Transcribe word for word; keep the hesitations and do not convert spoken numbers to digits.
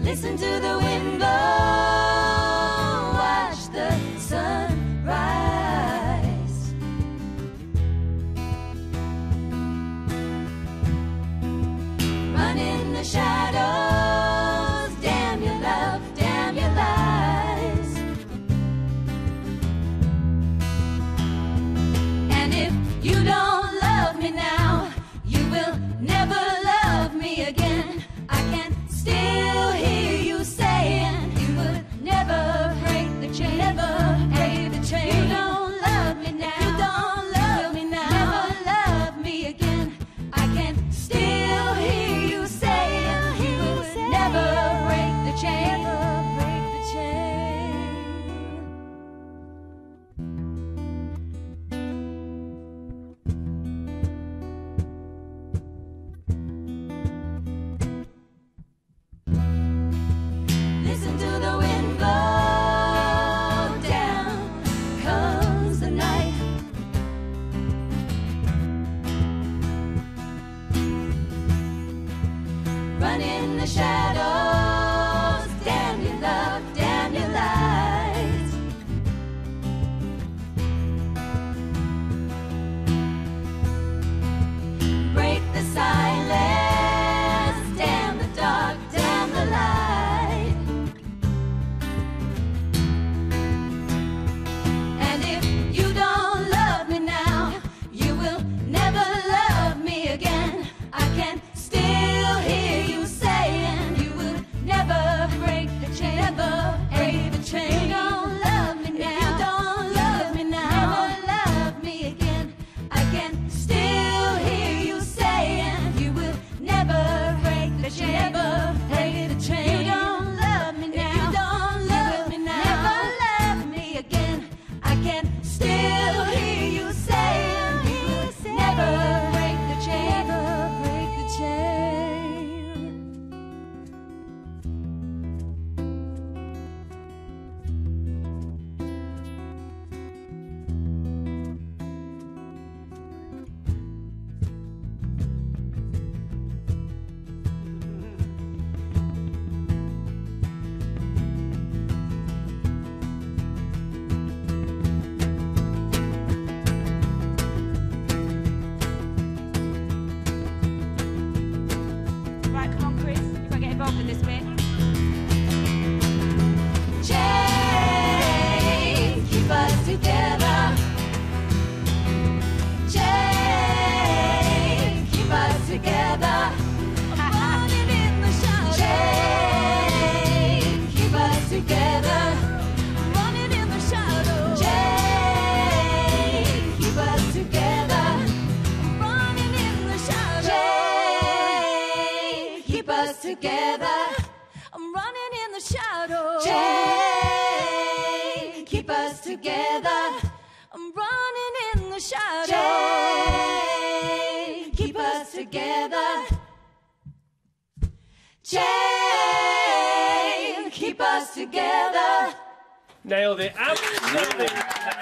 Listen to the wind blow, watch the sun rise. Run in the shadows, damn your love, damn your lies. And if you don't love me now, you will never love me again. I can still hear you saying you would never break the chain, never break the chain. You don't love me now, you don't love me now, never love me again. I can still hear you saying you would never break the chain, never break the chain. Listen to the wind blow, down comes the night. Run in the shadows, damn your love, damn your lies. Break the silence, damn the dark, damn the light. And if you don't love me now, you will never love me again. I can still hear you saying you would never break the chain, never break the chain. You don't love me now, you don't love me now, never love me again. I can still hear you saying you will never break the chain, never break the chain. You don't love me now, you don't love me now, never love me again. I can still hear you saying you will never break the chain, never break the chain. Right, come on, Chris. You've got to get involved in this bit. Chain, keep us together. Chain, keep us together. I'm running in the shadows. Chain, keep us together. I'm running in the shadows. Chain, keep us together. I'm running in the shadows. Chain, keep us together. I'm running in the shadows. Chain, keep us together. I'm running in the shadows. Chain, keep us together. Chain, keep us together. Nailed it. Absolutely.